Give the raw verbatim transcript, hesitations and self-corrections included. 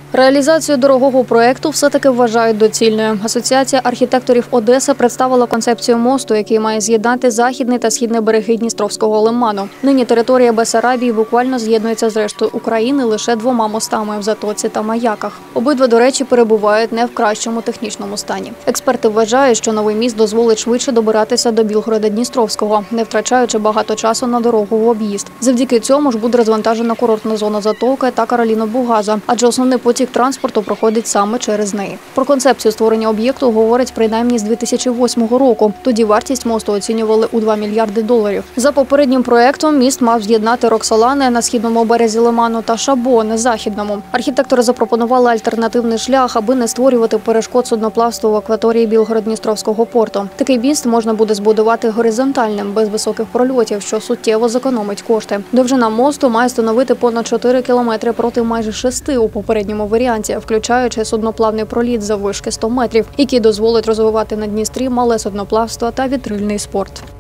Реалізацію дорогого проєкту все-таки вважають доцільною. Асоціація архітекторів Одеси представила концепцію мосту, який має з'єднати західний та східний береги Дністровського лиману. Нині територія Бессарабії буквально з'єднується з рештою України лише двома мостами – в Затоці та Маяках. Обидва, до речі, перебувають не в кращому технічному стані. Експерти вважають, що новий міст дозволить швидше добиратися до Білгорода-Дністровського, не втрачаючи багато часу на дорогу в об'їзд. Завдяки цьому ж буде розвантажена курортна зона Затоки та Кароліно-Бугаза, адже основний потік транспорту проходить саме через неї. Про концепцію створення об'єкту говорять принаймні з дві тисячі восьмого року. Тоді вартість мосту оцінювали у два мільярди доларів. За попереднім проєктом міст мав з'єднати Роксолани на східному березі лиману та Шабо на західному. Архітектори запропонували альтернативний шлях, аби не створювати перешкод судноплавству в акваторії Білгород-Дністровського порту. Такий міст можна буде збудувати горизонтальним, без високих прольотів, що суттєво зекономить кошти. Довжина мосту має становити понад чотири кілометри проти майже шести у попередньому варіанті, включаючи судноплавний проліт заввишки сто метрів, який дозволить розвивати на Дністрі мале судноплавство та вітрильний спорт.